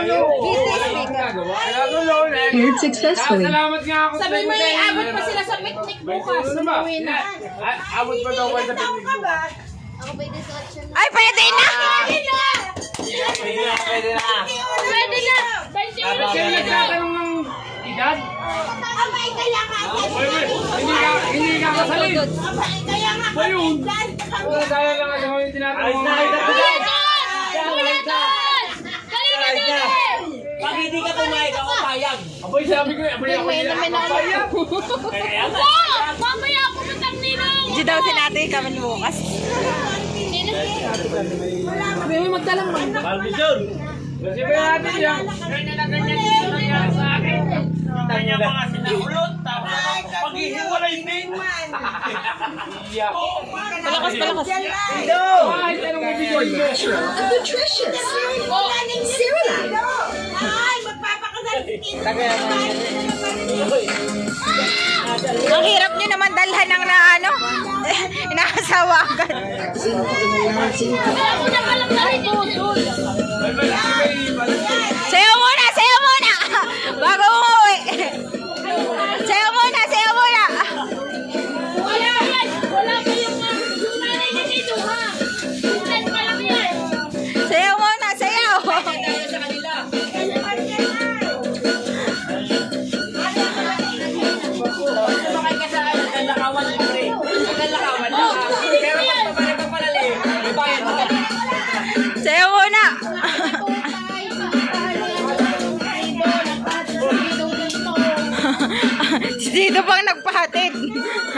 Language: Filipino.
Paired successfully. Sabi mo abot pa sila sa picnic bukas. Abot pa daw sa picnic bukas. Ay, pwede na! Pwede na. Kasi nagtatanong ng edad? Abay, kaya nga. Hindi ka kasalin. Kaya nga. Ayun. Kaya lang kasi yung tinatanong mo. Pag hindi ka pumayag, ako payag. Aboy, sabi ko, aboy ako hindi ako payag. Kaya nga. Mamaya ako matang ninong. Hindi daw sinati kami bukas. Sabi mo magdalang mo. Balbizon. Kasi ba natin yan? Ganyan na ganyan yung nangyari sa akin. Kita niya mga sinahulot. Pag-ihiwalay din. Palakas. Kahit anong ibigay mo. Nutritious. Cereal. Ay, magpapakasal si Tito. Ang hirap nyo naman dalhan ng na ano. Inakasawa agad. Ako na palang narinig. Sayaw muna! Bago umuwi! Sayaw muna! Wala pa yung nanay niya dito, ha? Minsan pa lang yan. Sayaw muna! Sayaw! Sumakay ka sa lakawan mo rin. Lakawan na. Pero pag palalim, may bayan ka. Sayaw muna! Si Dito pang nagpahatid.